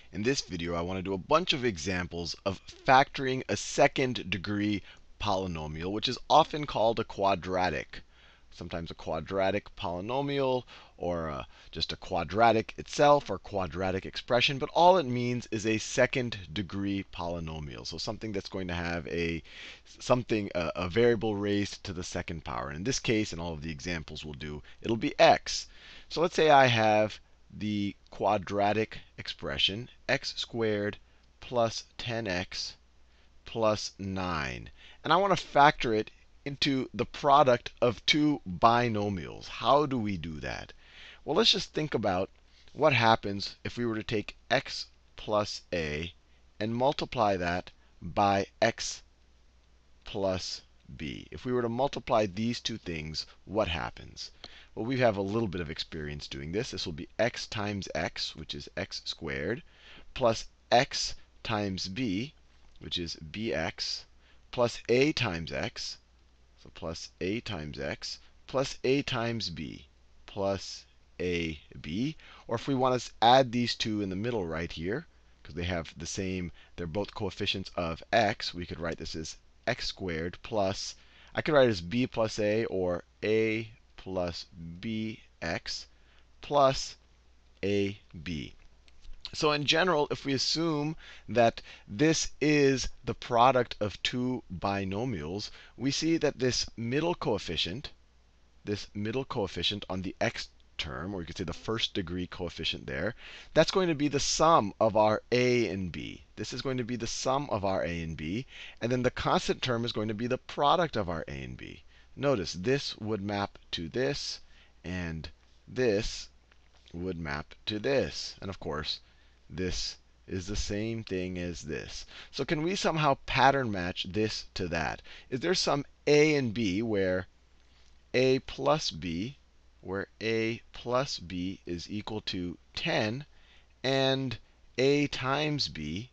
In this video, I want to do a bunch of examples of factoring a second degree polynomial, which is often called a quadratic. Sometimes a quadratic polynomial, or just a quadratic itself, or quadratic expression. But all it means is a second degree polynomial. So something that's going to have a variable raised to the second power. In this case, and all of the examples will do, it'll be x. So let's say I have the quadratic expression, x squared plus 10x plus 9. And I want to factor it into the product of two binomials. How do we do that? Well, let's just think about what happens if we were to take x plus a and multiply that by x plus b. If we were to multiply these two things, what happens? Well, we have a little bit of experience doing this. This will be x times x, which is x squared, plus x times b, which is bx, plus a times x, so plus a times x, plus a times b, plus ab. Or if we want to add these two in the middle right here, because they have the same, they're both coefficients of x, we could write this as x squared plus, I could write it as b plus a, or a plus bx plus ab. So in general, if we assume that this is the product of two binomials, we see that this middle coefficient on the x term, or you could say the first degree coefficient there, that's going to be the sum of our a and b. This is going to be the sum of our a and b. And then the constant term is going to be the product of our a and b. Notice this would map to this, and this would map to this. And of course, this is the same thing as this. So can we somehow pattern match this to that? Is there some a and b where a plus b is equal to 10, and a times b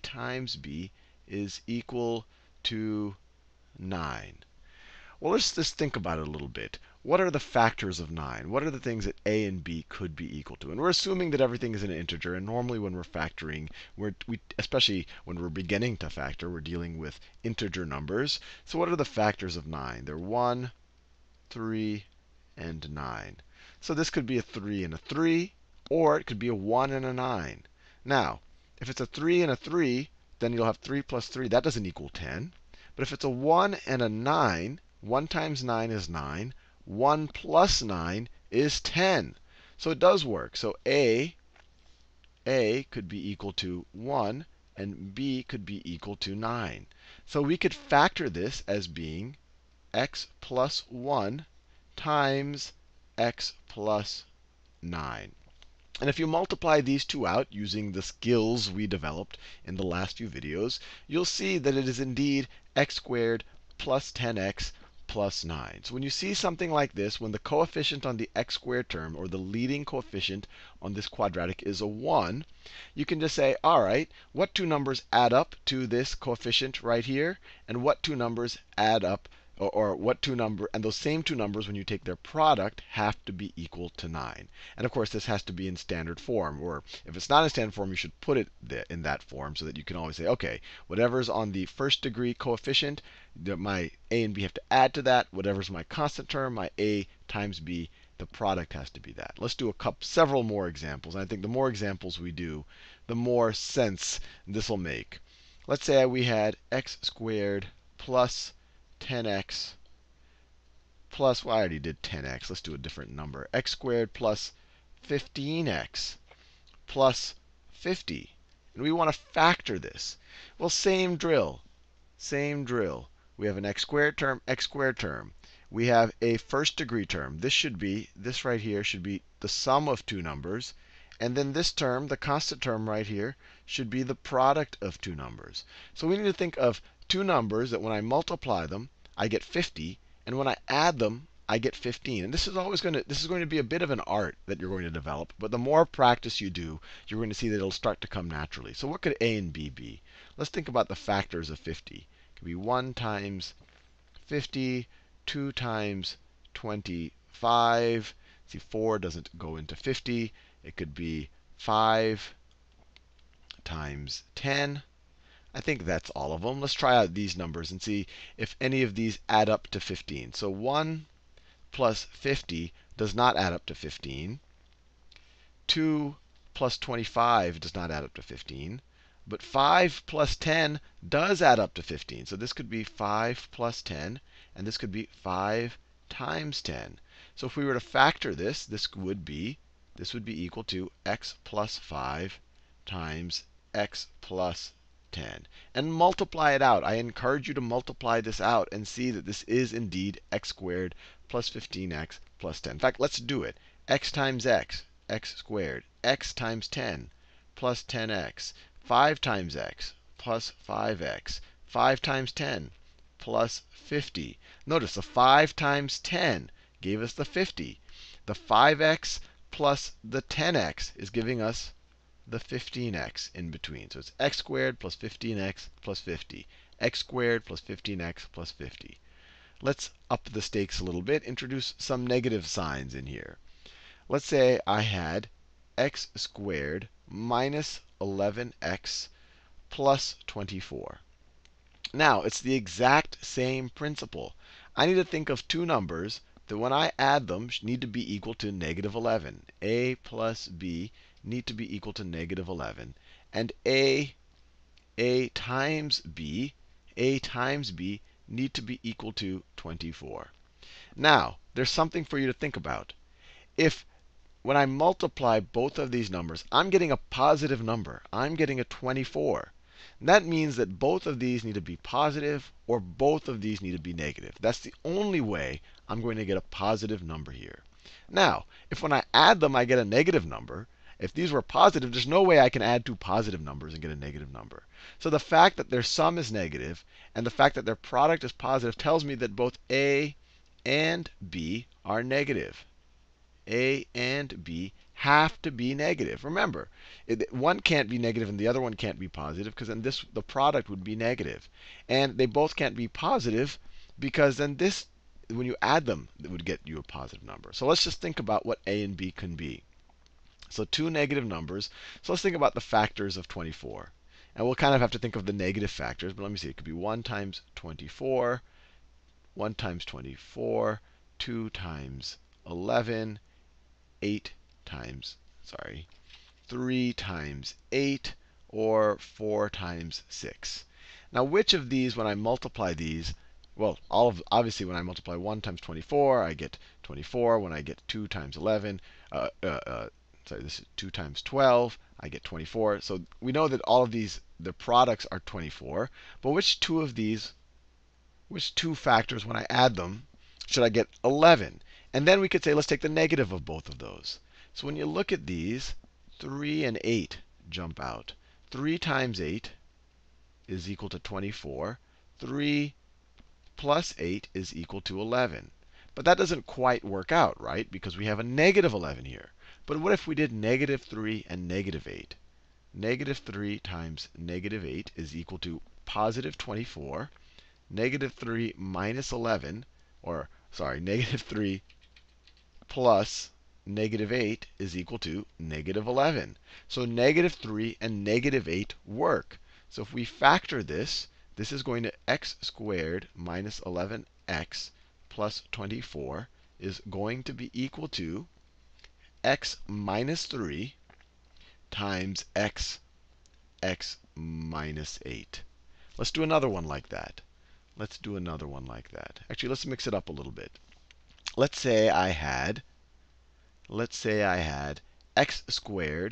is equal to 9? Well, let's just think about it a little bit. What are the factors of 9? What are the things that a and b could be equal to? And we're assuming that everything is an integer. And normally when we're factoring, especially when we're beginning to factor, we're dealing with integer numbers. So what are the factors of 9? They're 1, 3, and 9. So this could be a 3 and a 3, or it could be a 1 and a 9. Now, if it's a 3 and a 3, then you'll have 3 plus 3. That doesn't equal 10. But if it's a 1 and a 9, 1 times 9 is 9. 1 plus 9 is 10. So it does work. So a could be equal to 1, and b could be equal to 9. So we could factor this as being x plus 1 times x plus 9. And if you multiply these two out using the skills we developed in the last few videos, you'll see that it is indeed x squared plus 10x plus 9. So when you see something like this, when the coefficient on the x squared term, or the leading coefficient on this quadratic, is a 1, you can just say, all right, what two numbers add up to this coefficient right here? And what two numbers add up, or what two number, and those same two numbers, when you take their product, have to be equal to 9. And of course, this has to be in standard form. Or if it's not in standard form, you should put it in that form so that you can always say, OK, whatever's on the first degree coefficient, my a and b have to add to that. Whatever's my constant term, my a times b, the product has to be that. Let's do several more examples. And I think the more examples we do, the more sense this will make. Let's say we had x squared plus 10x plus, well, I already did 10x. Let's do a different number. X squared plus 15x plus 50. And we want to factor this. Well, same drill. Same drill. We have an x squared term, x squared term. We have a first degree term. This right here should be the sum of two numbers. And then this term, the constant term right here, should be the product of two numbers. So we need to think of two numbers that when I multiply them, I get 50. And when I add them, I get 15. And this is going to be a bit of an art that you're going to develop. But the more practice you do, you're going to see that it'll start to come naturally. So what could a and b be? Let's think about the factors of 50. It could be 1 times 50, 2 times 25. See, 4 doesn't go into 50. It could be 5 times 10. I think that's all of them. Let's try out these numbers and see if any of these add up to 15. So 1 plus 50 does not add up to 15. 2 plus 25 does not add up to 15. But 5 plus 10 does add up to 15. So this could be 5 plus 10, and this could be 5 times 10. So if we were to factor this, this would be equal to x plus 5 times x plus 10. And multiply it out. I encourage you to multiply this out and see that this is indeed x squared plus 15x plus 10. In fact, let's do it. X times x, x squared. X times 10 plus 10x. 5 times x plus 5x. 5 times 10 plus 50. Notice the 5 times 10 gave us the 50. The 5x plus the 10x is giving us the 15x in between. So it's x squared plus 15x plus 50. X squared plus 15x plus 50. Let's up the stakes a little bit, introduce some negative signs in here. Let's say I had x squared minus 11x plus 24. Now, it's the exact same principle. I need to think of two numbers that when I add them need to be equal to negative 11. A plus b need to be equal to negative 11. And a times b need to be equal to 24. Now, there's something for you to think about. If when I multiply both of these numbers, I'm getting a positive number. I'm getting a 24. That means that both of these need to be positive or both of these need to be negative. That's the only way I'm going to get a positive number here. Now, if when I add them I get a negative number, if these were positive, there's no way I can add two positive numbers and get a negative number. So the fact that their sum is negative and the fact that their product is positive tells me that both a and b are negative. A and b have to be negative. Remember, one can't be negative and the other one can't be positive, because then the product would be negative. And they both can't be positive because then this, when you add them, it would get you a positive number. So let's just think about what a and b can be. So two negative numbers. So let's think about the factors of 24. And we'll kind of have to think of the negative factors, but let me see. It could be 1 times 24, 1 times 24, 2 times 11, 3 times 8, or 4 times 6. Now, which of these, when I multiply these, well, obviously, when I multiply 1 times 24, I get 24. When I get 2 times 11, this is 2 times 12, I get 24. So we know that all of these, the products are 24. But which two factors, when I add them, should I get 11? And then we could say, let's take the negative of both of those. So when you look at these, 3 and 8 jump out. 3 times 8 is equal to 24. 3 plus 8 is equal to 11. But that doesn't quite work out, right? Because we have a negative 11 here. But what if we did negative 3 and negative 8? Negative 3 times negative 8 is equal to positive 24. Negative 3 minus 11, or sorry, negative 3 plus negative 8 is equal to negative 11. So negative 3 and negative 8 work. So if we factor this, this is going to x squared minus 11x plus 24 is going to be equal to x minus 3 times x minus 8. Let's do another one like that. Actually, let's mix it up a little bit. Let's say I had x squared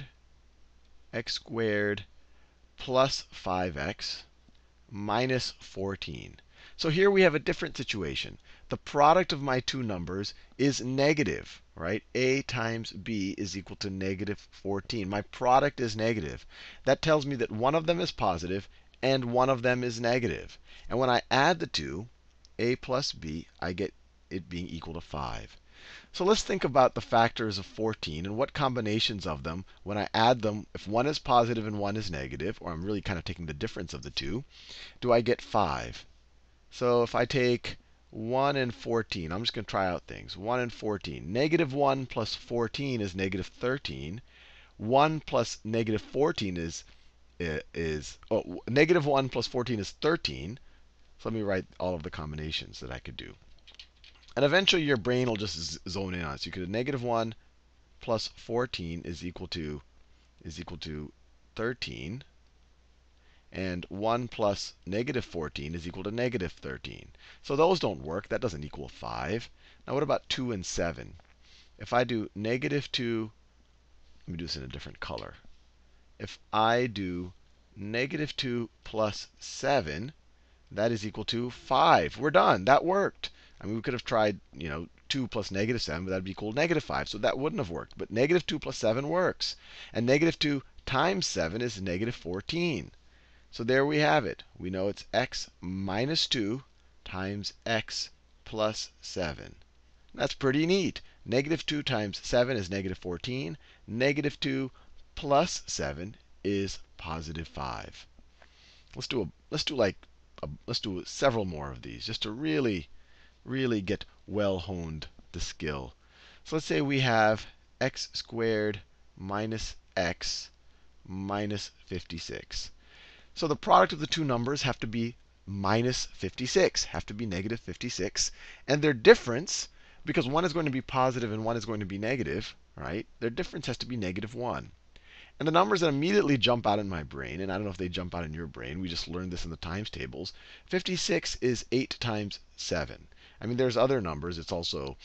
plus 5x minus 14. So here we have a different situation. The product of my two numbers is negative, right? A times b is equal to negative 14. My product is negative. That tells me that one of them is positive and one of them is negative. And when I add the two, a plus b, I get it being equal to 5. So let's think about the factors of 14 and what combinations of them, when I add them, if one is positive and one is negative, or I'm really kind of taking the difference of the two, do I get 5? So if I take 1 and 14, I'm just going to try out things. 1 and 14. Negative 1 plus 14 is negative 13. 1 plus negative 14 is is, oh, negative 1 plus 14 is 13. So let me write all of the combinations that I could do. And eventually your brain will just zone in on it. So you could have negative 1 plus 14 is equal to 13. And 1 plus negative 14 is equal to negative 13. So those don't work. That doesn't equal 5. Now what about 2 and 7? If I do negative 2, let me do this in a different color. If I do negative 2 plus 7, that is equal to 5. We're done. That worked. I mean, we could have tried, 2 plus negative 7, but that would be equal to negative 5. So that wouldn't have worked. But negative 2 plus 7 works. And negative 2 times 7 is negative 14. So there we have it. We know it's x minus 2 times x plus 7. That's pretty neat. Negative 2 times 7 is negative 14. Negative 2 plus 7 is positive 5. Let's do several more of these just to really get well honed the skill. So let's say we have x squared minus x minus 56. So the product of the two numbers have to be minus 56, have to be negative 56. And their difference, because one is going to be positive and one is going to be negative, right? Their difference has to be negative 1. And the numbers that immediately jump out in my brain, and I don't know if they jump out in your brain, we just learned this in the times tables. 56 is 8 times 7. I mean, there's other numbers. It's also,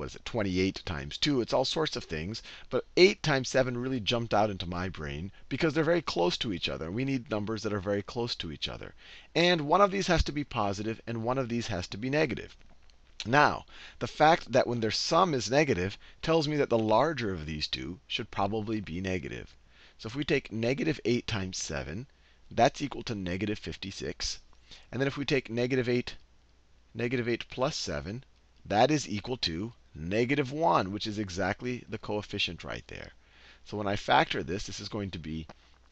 28 times 2. It's all sorts of things. But 8 times 7 really jumped out into my brain because they're very close to each other. We need numbers that are very close to each other. And one of these has to be positive, and one of these has to be negative. Now, the fact that when their sum is negative tells me that the larger of these two should probably be negative. So if we take negative 8 times 7, that's equal to negative 56. And then if we take negative 8 plus 7, that is equal to negative 1, which is exactly the coefficient right there. So when I factor this, this is going to be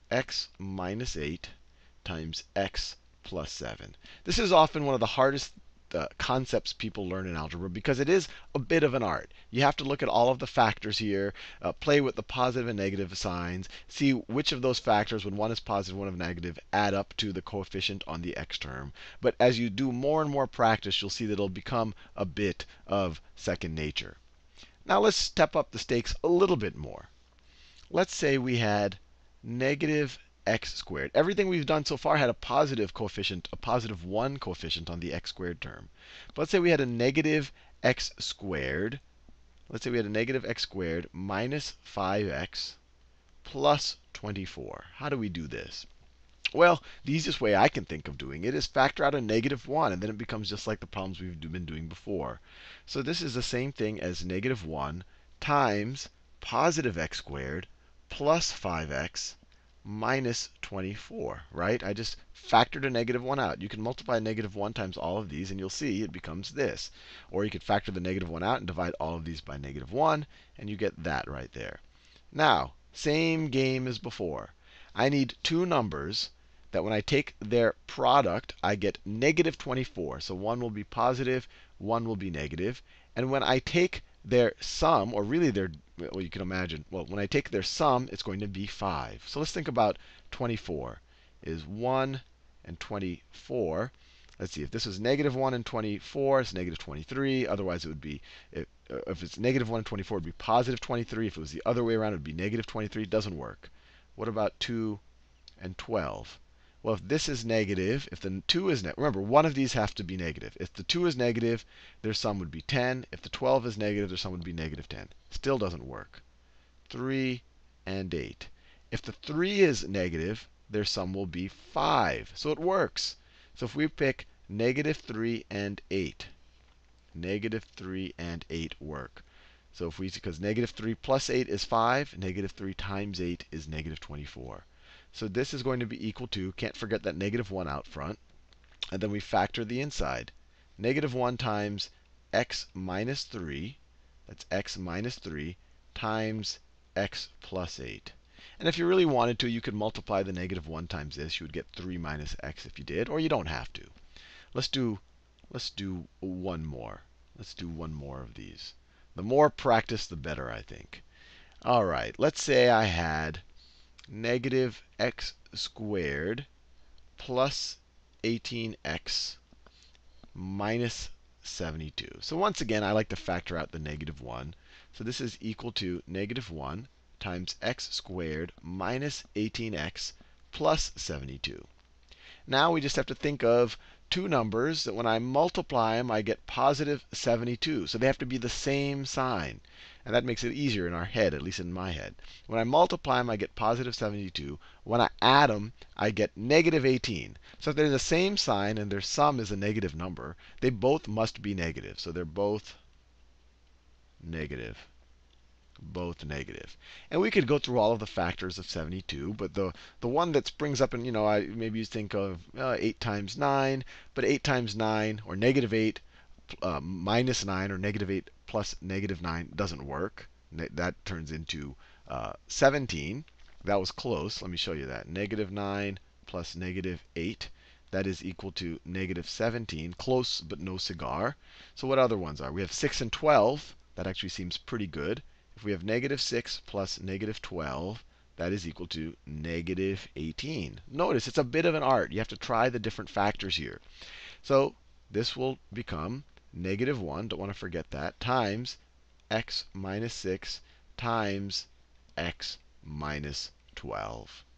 x minus 8 times x plus 7. This is often one of the hardest concepts people learn in algebra because it is a bit of an art. You have to look at all of the factors here, play with the positive and negative signs, see which of those factors, when one is positive, one is negative, add up to the coefficient on the x term. But as you do more and more practice, you'll see that it'll become a bit of second nature. Now let's step up the stakes a little bit more. Let's say we had negative x squared. Everything we've done so far had a positive coefficient, a positive 1 coefficient on the x squared term. But let's say we had a negative x squared. Let's say we had a negative x squared minus 5x plus 24. How do we do this? Well, the easiest way I can think of doing it is factor out a negative 1, and then it becomes just like the problems we've been doing before. So this is the same thing as negative 1 times positive x squared plus 5x minus 24, right? I just factored a negative 1 out. You can multiply negative 1 times all of these, and you'll see it becomes this. Or you could factor the negative 1 out and divide all of these by negative 1, and you get that right there. Now, same game as before. I need two numbers that when I take their product, I get negative 24. So one will be positive, one will be negative. And when I take their sum, or really their, well, you can imagine, well, when I take their sum, it's going to be 5. So let's think about 24 is 1 and 24. Let's see, if this is negative 1 and 24, it's negative 23. Otherwise, it would be, if it's negative 1 and 24, it would be positive 23. If it was the other way around, it would be negative 23. It doesn't work. What about 2 and 12? Well, if this is negative, if the 2 is negative, remember, one of these have to be negative. If the 2 is negative, their sum would be 10. If the 12 is negative, their sum would be negative 10. Still doesn't work. 3 and 8. If the 3 is negative, their sum will be 5. So it works. So if we pick negative 3 and 8, negative 3 and 8 work. So if we, because negative 3 plus 8 is 5, negative 3 times 8 is negative 24. So this is going to be equal to, can't forget that negative 1 out front. And then we factor the inside. Negative 1 times x minus 3, that's x minus 3, times x plus 8. And if you really wanted to, you could multiply the negative 1 times this. You would get 3 minus x if you did, or you don't have to. Let's do one more. Let's do one more of these. The more practice, the better, I think. All right, let's say I had negative x squared plus 18x minus 72. So once again, I like to factor out the negative 1. So this is equal to negative 1 times x squared minus 18x plus 72. Now we just have to think of two numbers that when I multiply them, I get positive 72. So they have to be the same sign. And that makes it easier in our head, at least in my head. When I multiply them, I get positive 72. When I add them, I get negative 18. So if they're the same sign and their sum is a negative number, they both must be negative. So they're both negative. Both negative. And we could go through all of the factors of 72, but the one that springs up, and maybe you think of 8 times 9, but 8 times 9, or negative 8 minus 9, or negative 8 plus negative 9 doesn't work. That turns into 17. That was close. Let me show you that. Negative 9 plus negative 8. That is equal to negative 17. Close, but no cigar. So what other ones are? We have 6 and 12. That actually seems pretty good. If we have negative 6 plus negative 12, that is equal to negative 18. Notice it's a bit of an art. You have to try the different factors here. So this will become negative 1, don't want to forget that, times x minus 6 times x minus 12.